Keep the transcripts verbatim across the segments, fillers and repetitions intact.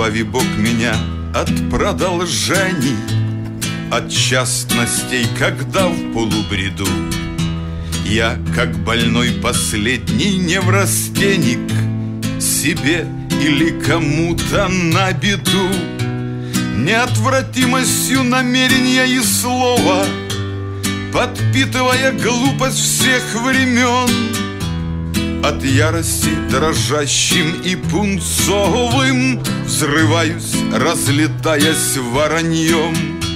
Избави Бог меня от продолжений, от частностей, когда в полубреду я, как больной последний неврастенник, себе или кому-то на беду, неотвратимостью намерения и слова, подпитывая глупость всех времен, от ярости дрожащим и пунцовым взрываюсь, разлетаясь вороньем.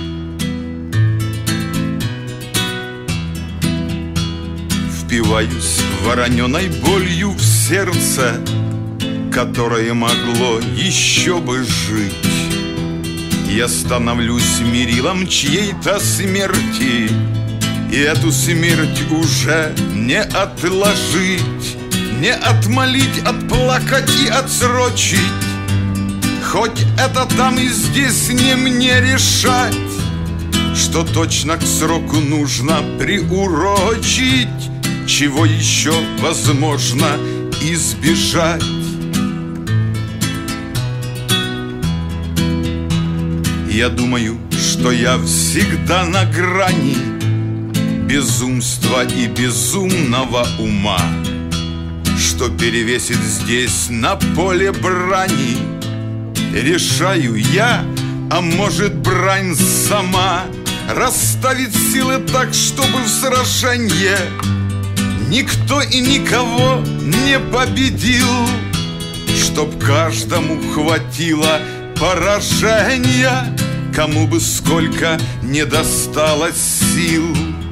Впиваюсь вороненой болью в сердце, которое могло еще бы жить. Я становлюсь мерилом чьей-то смерти, и эту смерть уже не отложить, не отмолить, отплакать и отсрочить. Хоть это там и здесь не мне решать, что точно к сроку нужно приурочить, чего еще возможно избежать. Я думаю, что я всегда на грани безумства и безумного ума, что перевесит здесь на поле брани. Решаю я, а может брань сама расставить силы так, чтобы в сраженье никто и никого не победил, чтоб каждому хватило поражения, кому бы сколько не досталось сил.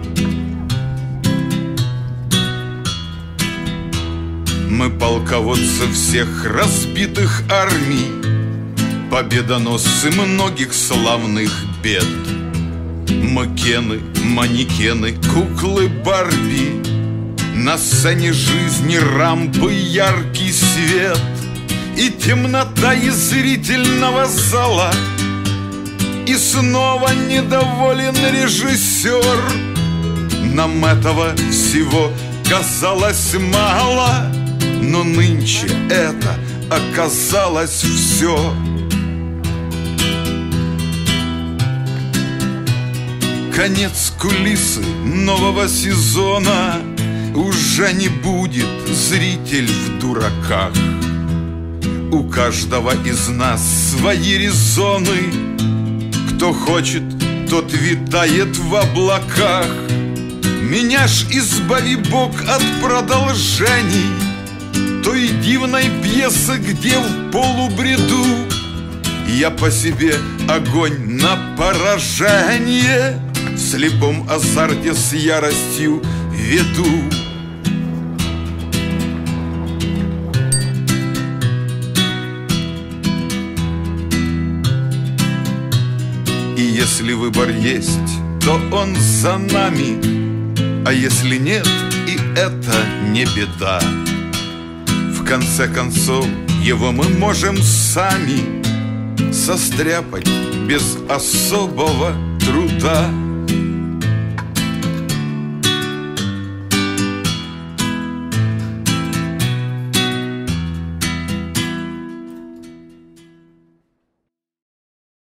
Мы полководцы всех разбитых армий, победоносцы многих славных бед. Мы кены, манекены, куклы Барби, на сцене жизни рампы яркий свет и темнота из зрительного зала. И снова недоволен режиссер. Нам этого всего казалось мало, но нынче это оказалось все. Конец кулисы нового сезона, уже не будет зритель в дураках. У каждого из нас свои резоны. Кто хочет, тот витает в облаках. Меня ж избави Бог от продолжений той дивной пьесы, где в полубреду я по себе огонь на поражение в слепом азарте с яростью веду. И если выбор есть, то он за нами, а если нет, и это не беда. В конце концов, его мы можем сами состряпать без особого труда.